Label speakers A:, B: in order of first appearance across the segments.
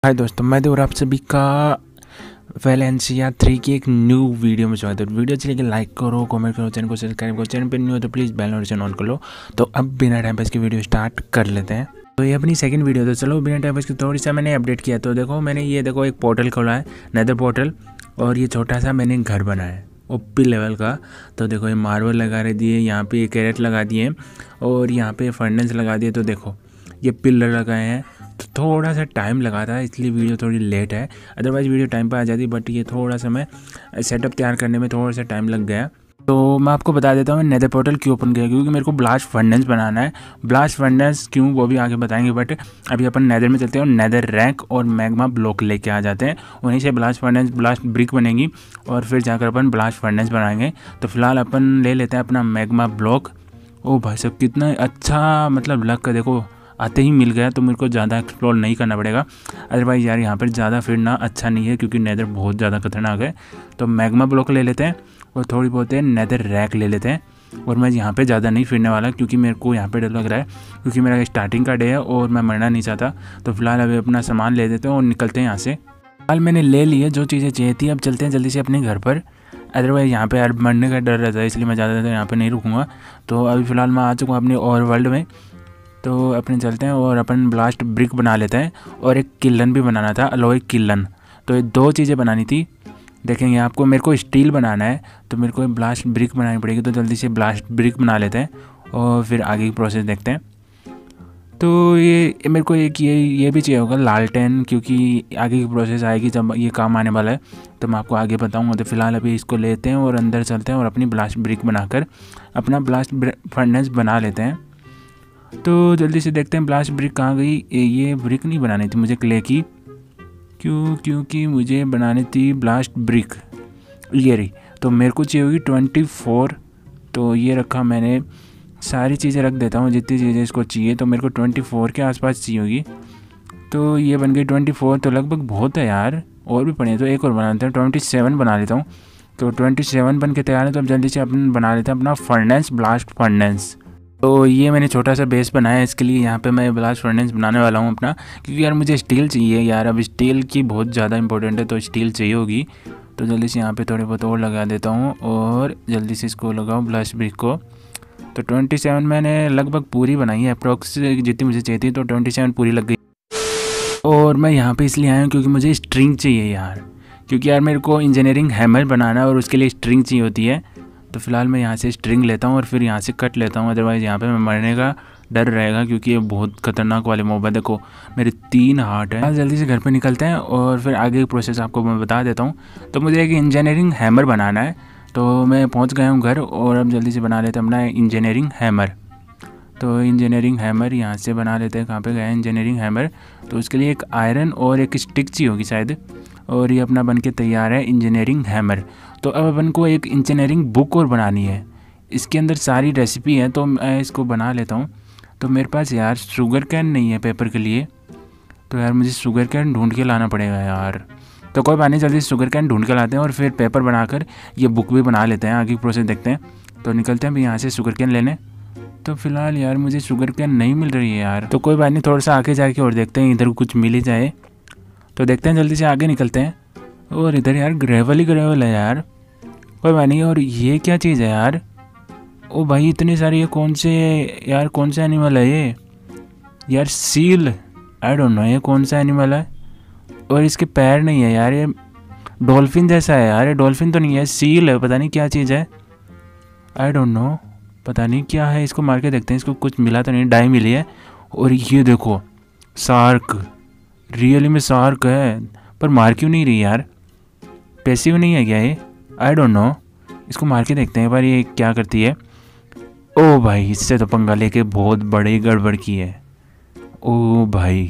A: हाय दोस्तों, मैं देवर आप सभी का वैलेंसिया 3 की एक न्यू वीडियो में स्वागत है। वीडियो अच्छी लगे लाइक करो, कमेंट करो, चैनल को सब्सक्राइब करो। चैनल पे न्यू हो तो प्लीज़ बेल नोटिफिकेशन ऑन कर लो। तो अब बिना टाइम पास की वीडियो स्टार्ट कर लेते हैं। तो ये अपनी सेकंड वीडियो, तो चलो बिना टाइम पास की थोड़ी सा मैंने अपडेट किया। तो देखो मैंने ये देखो एक पोर्टल खोला है, नेदर पोर्टल, और ये छोटा सा मैंने घर बनाया है ओपी लेवल का। तो देखो ये मार्बल लगा दिए, यहाँ पे कैरेट लगा दिए और यहाँ पे फर्नेस लगा दिए। तो देखो ये पिलर लगाए हैं। तो थोड़ा सा टाइम लगा था, इसलिए वीडियो थोड़ी लेट है, अदरवाइज़ वीडियो टाइम पर आ जाती। बट ये थोड़ा सा मैं सेटअप तैयार करने में थोड़ा सा टाइम लग गया। तो मैं आपको बता देता हूँ नेदर पोर्टल क्यों ओपन किया, क्योंकि मेरे को ब्लास्ट फर्नेस बनाना है। ब्लास्ट फर्नेस क्यों वो भी आगे बताएंगे, बट अभी अपन नेदर में चलते हैं और नेदर रैंक और मैग्मा ब्लॉक लेके आ जाते हैं। उन्हीं से ब्लास्ट फर्नेस, ब्लास्ट ब्रिक बनेगी और फिर जाकर अपन ब्लास्ट फर्नेस बनाएंगे। तो फिलहाल अपन ले लेते हैं अपना मैग्मा ब्लॉक। ओ भाई साहब कितना अच्छा, मतलब लक का देखो आते ही मिल गया। तो मेरे को ज़्यादा एक्सप्लोर नहीं करना पड़ेगा, अदरवाइज़ यार यहाँ पर ज़्यादा फिरना अच्छा नहीं है, क्योंकि नेदर बहुत ज़्यादा खतरनाक है। तो मैग्मा ब्लॉक ले लेते हैं और थोड़ी बहुत नेदर रैक ले लेते हैं। और मैं यहाँ पे ज़्यादा नहीं फिरने वाला, क्योंकि मेरे को यहाँ पे डर लग रहा है, क्योंकि मेरा स्टार्टिंग का डे है और मैं मरना नहीं चाहता। तो फिलहाल अभी अपना सामान ले देते हैं और निकलते हैं यहाँ से। फिलहाल मैंने ले लिए जो चीज़ें चाहिए थी, अब चलते हैं जल्दी से अपने घर पर। अदरवाइज़ यहाँ पे यार मरने का डर रहता है, इसलिए मैं ज़्यादा देर यहाँ पे नहीं रुकूँगा। तो अभी फ़िलहाल मैं आ चुका हूँ अपने और वर्ल्ड में। तो अपने चलते हैं और अपन ब्लास्ट ब्रिक बना लेते हैं और एक किलन भी बनाना था, अलॉय किलन। तो ये दो चीज़ें बनानी थी। देखेंगे आपको, मेरे को स्टील बनाना है तो मेरे को ब्लास्ट ब्रिक बनानी पड़ेगी। तो जल्दी से ब्लास्ट ब्रिक बना लेते हैं और फिर आगे की प्रोसेस देखते हैं। तो ये मेरे को एक ये भी चाहिए होगा लालटेन, क्योंकि आगे की प्रोसेस आएगी जब ये काम आने वाला है, तो मैं आपको आगे बताऊंगा। तो फिलहाल अभी इसको लेते हैं और अंदर चलते हैं और अपनी ब्लास्ट ब्रिक बनाकर अपना ब्लास्ट फर्नेस बना लेते हैं। तो जल्दी से देखते हैं ब्लास्ट ब्रिक कहाँ गई। ये ब्रिक नहीं बनानी थी मुझे क्ले की, क्योंकि मुझे बनानी थी ब्लास्ट ब्रिक, ये रही। तो मेरे को चाहिए होगी 24। तो ये रखा मैंने, सारी चीज़ें रख देता हूँ जितनी चीज़ें इसको चाहिए। तो मेरे को 24 के आसपास चाहिए होगी। तो ये बन गई 24, तो लगभग बहुत है यार, और भी पड़े। तो एक और बनाते हैं, 27 बना लेता हूँ। तो 27 बन के तैयार है। तो अब जल्दी से अपन बना लेते हैं अपना फर्नेस, ब्लास्ट फर्नेस। तो ये मैंने छोटा सा बेस बनाया है, इसके लिए यहाँ पे मैं ब्लास्ट फर्नेस बनाने वाला हूँ अपना, क्योंकि यार मुझे स्टील चाहिए यार। अब स्टील की बहुत ज़्यादा इंपॉर्टेंट है, तो स्टील चाहिए होगी। तो जल्दी से यहाँ पे थोड़े बहुत और लगा देता हूँ और जल्दी से इसको लगाऊँ ब्लास्ट ब्रिक को। तो 27 मैंने लगभग पूरी बनाई है, अप्रॉक्स जितनी मुझे चाहिए थी। तो 27 पूरी लग गई। और मैं यहाँ पर इसलिए आया हूँ क्योंकि मुझे स्ट्रिंग चाहिए यार, क्योंकि यार मेरे को इंजीनियरिंग हैमर बनाना है और उसके लिए स्ट्रिंग चाहिए होती है। तो फिलहाल मैं यहाँ से स्ट्रिंग लेता हूँ और फिर यहाँ से कट लेता हूँ, अदरवाइज़ यहाँ पे मैं मरने का डर रहेगा, क्योंकि ये बहुत खतरनाक वाले मॉब है। देखो मेरे 3 हार्ट है। जल्दी से घर पे निकलते हैं और फिर आगे की प्रोसेस आपको मैं बता देता हूँ। तो मुझे एक इंजीनियरिंग हैमर बनाना है, तो मैं पहुँच गया हूँ घर और अब जल्दी से बना लेते हैं अपना इंजीनियरिंग हैमर। तो इंजीनियरिंग हैमर यहाँ से बना लेते हैं। कहाँ पे गया इंजीनियरिंग हैमर? तो उसके लिए एक आयरन और एक स्टिक चाहिए होगी शायद, और ये अपना बन के तैयार है इंजीनियरिंग हैमर। तो अब अपन को एक इंजीनियरिंग बुक और बनानी है, इसके अंदर सारी रेसिपी है। तो मैं इसको बना लेता हूँ। तो मेरे पास यार शुगर कैन नहीं है पेपर के लिए, तो यार मुझे शुगर कैन ढूंढ के लाना पड़ेगा यार। तो कोई बात नहीं, जल्दी शुगर कैन ढूंढ के लाते हैं और फिर पेपर बनाकर ये बुक भी बना लेते हैं। आगे की प्रोसेस देखते हैं। तो निकलते हैं अभी यहाँ से शुगर कैन लेने। तो फिलहाल यार मुझे शुगर कैन नहीं मिल रही है यार। तो कोई बात नहीं, थोड़ा सा आगे जाके और देखते हैं, इधर कुछ मिल ही जाए। तो देखते हैं, जल्दी से आगे निकलते हैं। और इधर यार ग्रेवल ही ग्रेवल है यार, कोई बात नहीं। और ये क्या चीज़ है यार? ओ भाई इतनी सारी, ये कौन से यार, कौन सा एनिमल है ये यार? सील, आई डोंट नो ये कौन सा एनिमल है। और इसके पैर नहीं है यार, ये डॉल्फिन जैसा है यार। ये डॉल्फिन तो नहीं है, सील है, पता नहीं क्या चीज़ है, आई डोंट नो, पता नहीं क्या है। इसको मार के देखते हैं, इसको कुछ मिला तो नहीं, डाई मिली है। और ये देखो शार्क, रियली में शार्क है, पर मार क्यों नहीं रही यार? पैसिव नहीं है क्या ये? आई डोंट नो, इसको मार के देखते हैं एक बार ये क्या करती है। ओ भाई इससे तो पंगा लेके बहुत बड़ी गड़बड़ की है। ओ भाई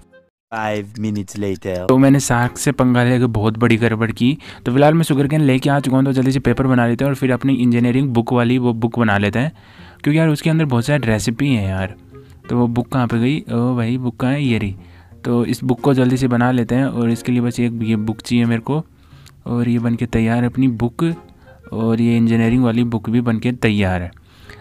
B: 5 minutes later.
A: तो मैंने शार्क से पंगा लेके बहुत बड़ी गड़बड़ की। तो फिलहाल मैं शुगर कैन लेके आ चुका हूँ। तो जल्दी से पेपर बना लेते हैं और फिर अपनी इंजीनियरिंग बुक वाली वो बुक बना लेते हैं, क्योंकि यार उसके अंदर बहुत सारी रेसिपी हैं यार। तो वो बुक कहाँ पे गई? ओ भाई बुक कहाँ है? ये रही। तो इस बुक को जल्दी से बना लेते हैं और इसके लिए बस एक ये बुक चाहिए मेरे को। और ये बन के तैयार है अपनी बुक, और ये इंजीनियरिंग वाली बुक भी बन के तैयार है।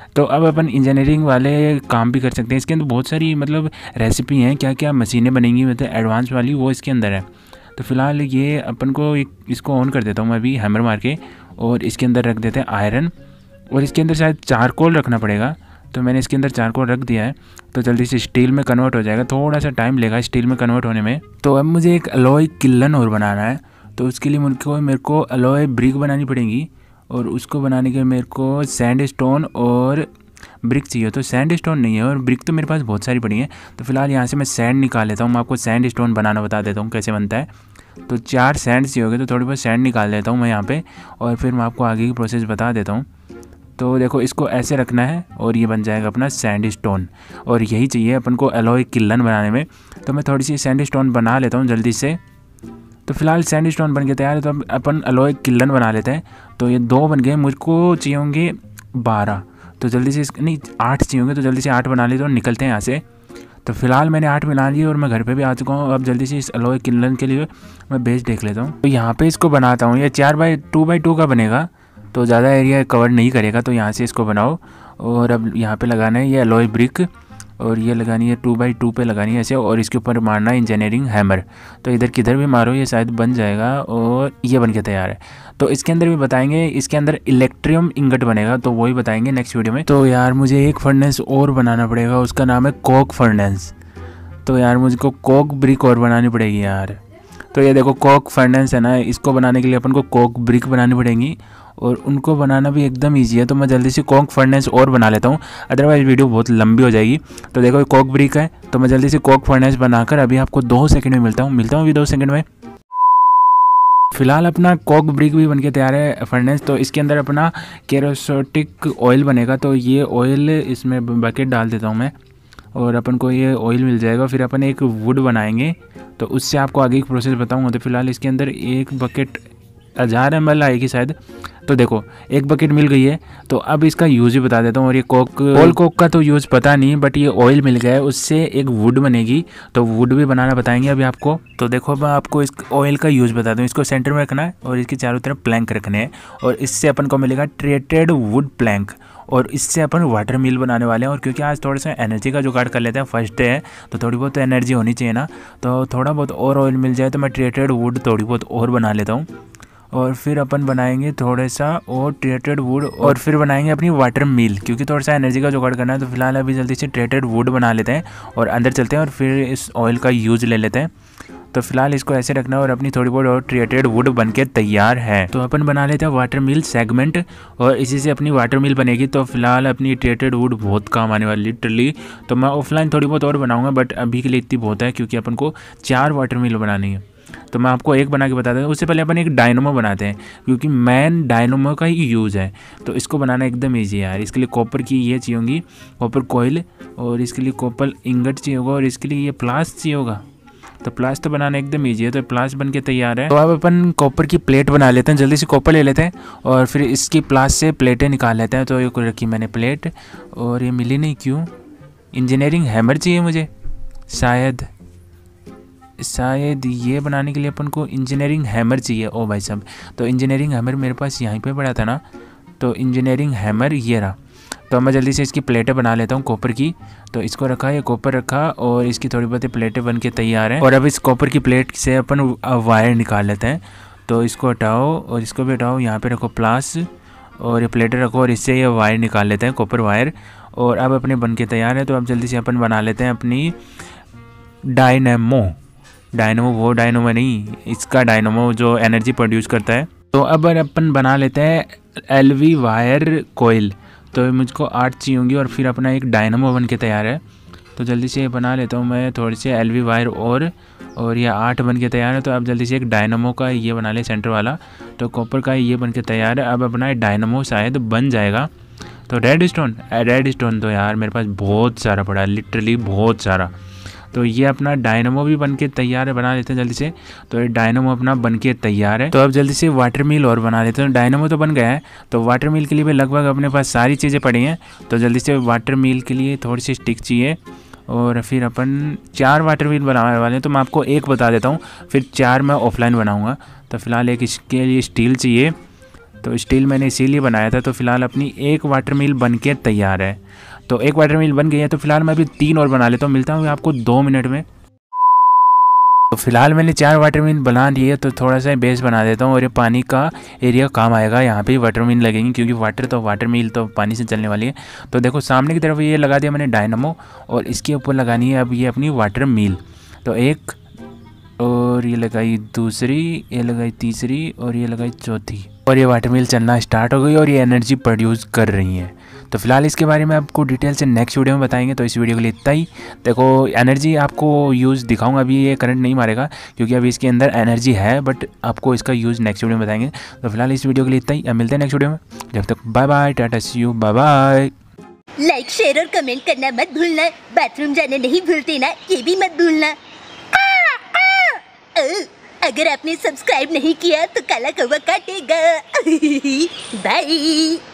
A: तो अब अपन इंजीनियरिंग वाले काम भी कर सकते हैं। इसके अंदर बहुत सारी मतलब रेसिपी हैं, क्या क्या मशीनें बनेंगी मतलब एडवांस वाली, वो इसके अंदर है। तो फिलहाल ये अपन को इसको ऑन कर देता हूँ मैं अभी हैमर मार के, और इसके अंदर रख देते हैं आयरन, और इसके अंदर शायद चारकोल रखना पड़ेगा। तो मैंने इसके अंदर चारकोल रख दिया है, तो जल्दी से स्टील में कन्वर्ट हो जाएगा, थोड़ा सा टाइम लेगा स्टील में कन्वर्ट होने में। तो अब मुझे एक अलॉय किल्लन और बनाना है, तो उसके लिए मेरे को अलॉय ब्रिक बनानी पड़ेगी, और उसको बनाने के मेरे को सैंड स्टोन और ब्रिक चाहिए। तो सैंड स्टोन नहीं है और ब्रिक तो मेरे पास बहुत सारी पड़ी हैं। तो फिलहाल यहाँ से मैं सैंड निकाल लेता हूँ, मैं आपको सैंड स्टोन बनाना बता देता हूँ कैसे बनता है। तो 4 सैंड चाहिए होगे, तो थोड़ी बहुत सैंड निकाल लेता हूँ मैं यहाँ पे, और फिर मैं आपको आगे की प्रोसेस बता देता हूँ। तो देखो इसको ऐसे रखना है और ये बन जाएगा अपना सैंड स्टोन, और यही चाहिए अपन को अलॉय किल्लन बनाने में। तो मैं थोड़ी सी सैंड स्टोन बना लेता हूँ जल्दी से। तो फिलहाल सैंड स्टोन बन के तैयार है, तो अब अपन अलॉय किल्लन बना लेते हैं। तो ये 2 बन गए, मुझको चाहिए होंगे 12, तो जल्दी से नहीं 8 चाहिए होंगे, तो जल्दी से 8 बना लेते और निकलते हैं यहाँ से। तो फिलहाल मैंने 8 बना लिए और मैं घर पे भी आ चुका हूँ। अब जल्दी से इस अलॉय किल्लन के लिए मैं बेस देख लेता हूँ। तो यहाँ पे इसको बनाता हूँ, ये 4x2x2 का बनेगा, तो ज़्यादा एरिया कवर नहीं करेगा, तो यहाँ से इसको बनाओ। और अब यहाँ पे लगाना है ये अलॉय ब्रिक, और ये लगानी है 2x2 पे लगानी है ऐसे, और इसके ऊपर मारना है इंजीनियरिंग हैमर। तो इधर किधर भी मारो ये शायद बन जाएगा, और ये बन के तैयार है। तो इसके अंदर भी बताएंगे, इसके अंदर इलेक्ट्रियम इंगट बनेगा, तो वही बताएंगे नेक्स्ट वीडियो में। तो यार मुझे एक फर्नेस और बनाना पड़ेगा, उसका नाम है कोक फर्नेस। तो यार मुझको कोक ब्रिक और बनानी पड़ेगी यार। तो ये देखो कोक फर्नेस है ना, इसको बनाने के लिए अपन को कोक ब्रिक बनानी पड़ेगी, और उनको बनाना भी एकदम ईजी है। तो मैं जल्दी से कोक फर्नेस और बना लेता हूँ, अदरवाइज वीडियो बहुत लंबी हो जाएगी। तो देखो कोक ब्रिक है, तो मैं जल्दी से कोक फर्नेस बनाकर अभी आपको 2 सेकंड में मिलता हूँ अभी 2 सेकंड में। फिलहाल अपना कोक ब्रिक भी बनके तैयार है फर्नेस। तो इसके अंदर अपना केरोसिटिक ऑयल बनेगा, तो ये ऑयल इसमें बकेट डाल देता हूँ मैं, और अपन को ये ऑयल मिल जाएगा। फिर अपन एक वुड बनाएंगे, तो उससे आपको आगे की प्रोसेस बताऊँगा। तो फिलहाल इसके अंदर एक बकेट 1000 ml आएगी शायद। तो देखो एक बकेट मिल गई है, तो अब इसका यूज़ भी बता देता हूँ। और ये कोक का तो यूज़ पता नहीं, बट ये ऑयल मिल गया है, उससे एक वुड बनेगी, तो वुड भी बनाना बताएंगे अभी आपको। तो देखो मैं आपको इस ऑयल का यूज़ बता दूँ। इसको सेंटर में रखना है और इसके चारों तरफ प्लैंक रखने हैं, और इससे अपन को मिलेगा ट्रेटेड वुड प्लैंक, और इससे अपन वाटर मिल बनाने वाले हैं। और क्योंकि आज थोड़ा सा एनर्जी का जुगाड़ कर लेते हैं, फर्स्ट डे है तो थोड़ी बहुत तो एनर्जी होनी चाहिए ना, तो थोड़ा बहुत और ऑयल मिल जाए तो मैं ट्रेटेड वुड थोड़ी बहुत और बना लेता हूँ। और फिर अपन बनाएंगे थोड़ा सा और ट्रेटेड वुड, और फिर बनाएंगे अपनी वाटर मिल, क्योंकि थोड़ा सा एनर्जी का जुगाड़ करना है। तो फिलहाल अभी जल्दी से ट्रेटेड वुड बना लेते हैं और अंदर चलते हैं, और फिर इस ऑयल का यूज़ ले लेते हैं। तो फिलहाल इसको ऐसे रखना है, और अपनी थोड़ी बहुत और ट्रेटेड वुड बनके तैयार है। तो अपन बना लेते हैं वाटर मिल सेगमेंट, और इसी से अपनी वाटर मिल बनेगी। तो फिलहाल अपनी ट्रेटेड वुड बहुत काम आने वाली लिटरली। तो मैं ऑफलाइन थोड़ी बहुत और बनाऊंगा, बट अभी के लिए इतनी बहुत है, क्योंकि अपन को 4 वाटर मिल बनानी है। तो मैं आपको एक बना के बता देता हूँ। उससे पहले अपन एक डायनोमो बनाते हैं, क्योंकि मेन डायनोमो का ही यूज़ है। तो इसको बनाना एकदम ईजी है यार। इसके लिए कॉपर की ये चाहिए होगी, कॉपर कोयल, और इसके लिए कॉपर इंगट चाहिए होगा, और इसके लिए ये प्लास चाहिए होगा। तो प्लास तो बनाना एकदम ईजी है। तो प्लास बन के तैयार है। तो अब अपन कॉपर की प्लेट बना लेते हैं। जल्दी से कॉपर ले लेते हैं और फिर इसकी प्लास से प्लेटें निकाल लेते हैं। तो ये रखी मैंने प्लेट, और ये मिली नहीं क्यों। इंजीनियरिंग हैमर चाहिए मुझे, शायद ये बनाने के लिए अपन को इंजीनियरिंग हैमर चाहिए। ओ भाई साहब, तो इंजीनियरिंग हैमर मेरे पास यहीं पे पड़ा था ना। तो इंजीनियरिंग हैमर ये रहा। तो मैं जल्दी से इसकी प्लेटें बना लेता हूँ कॉपर की। तो इसको रखा, ये कॉपर रखा, और इसकी थोड़ी बहुत प्लेटें बन के तैयार हैं। और अब इस कॉपर की प्लेट से अपन वायर निकाल लेते हैं। तो इसको हटाओ और इसको भी हटाओ, यहाँ पे रखो प्लास, और ये प्लेटें रखो, और इससे ये वायर निकाल लेते हैं, कॉपर वायर। और अब अपने बन के तैयार है। तो अब जल्दी से अपन बना लेते हैं अपनी डायनेमो। वो डायनोमो नहीं, इसका डायनोमो जो एनर्जी प्रोड्यूस करता है। तो अब अपन बना लेते हैं LV वायर कोयल। तो मुझको 8 चाहिए होंगी, और फिर अपना एक डायनोमो बन के तैयार है। तो जल्दी से बना लेता हूँ मैं थोड़ी से LV वायर, और ये 8 बन के तैयार है। तो अब जल्दी से एक डायनोमो का ये बना ले सेंटर वाला। तो कॉपर का ये बन के तैयार है। अब अपना डायनोमो शायद बन जाएगा। तो रेड स्टोन तो यार मेरे पास बहुत सारा पड़ा है, लिटरली बहुत सारा। तो ये अपना डायनोमो भी बनके तैयार है, बना लेते हैं जल्दी से। तो ये डायनोमो अपना बनके तैयार है। तो अब जल्दी से वाटर मिल और बना लेते हैं। डायनोमो तो बन गया है, तो वाटर मिल के लिए भी लगभग अपने पास सारी चीज़ें पड़ी हैं। तो जल्दी से वाटर मिल के लिए थोड़ी सी स्टिक चाहिए, और फिर अपन 4 वाटर मिल बनाने वाले हैं। तो मैं आपको एक बता देता हूँ, फिर 4 मैं ऑफलाइन बनाऊँगा। तो फिलहाल एक इसके लिए स्टील चाहिए, तो स्टील मैंने इसीलिए बनाया था। तो फिलहाल अपनी एक वाटर मिल बन के तैयार है। तो एक वाटर मिल बन गई है, तो फिलहाल मैं अभी 3 और बना लेता हूँ। मिलता हूँ आपको 2 मिनट में। तो फिलहाल मैंने 4 वाटर मिल बना ली है, तो थोड़ा सा बेस बना देता हूँ और ये पानी का एरिया काम आएगा। यहाँ पे वाटर मिल लगेंगी क्योंकि वाटर मिल तो पानी से चलने वाली है। तो देखो सामने की तरफ ये लगा दिया मैंने डायनामो, और इसके ऊपर लगानी है अब ये अपनी वाटर मिल। तो एक, और ये लगाई दूसरी, ये लगाई तीसरी, और ये लगाई चौथी, और ये वाटर मिल चलना स्टार्ट हो गई और ये एनर्जी प्रोड्यूस कर रही है। तो फिलहाल इसके बारे में आपको डिटेल से नेक्स्ट वीडियो में बताएंगे। तो इस वीडियो के लिए इतना ही। देखो एनर्जी आपको यूज़ दिखाऊंगा, अभी ये करंट नहीं मारेगा क्योंकि अभी इसके अंदर एनर्जी है, बट आपको इसका यूज़ नेक्स्ट वीडियो में बताएंगे। तो फिलहाल इस वीडियो के लिए इतना ही, अब मिलते हैं नेक्स्ट वीडियो में। जब तक bye bye, tata see you, bye bye.
C: Like share और कमेंट करना मत भूलना। बाथरूम जाना नहीं भूलते ना, ये भी मत भूलना। अगर आपने सब्सक्राइब नहीं किया तो काला कौवा काटेगा। बाय।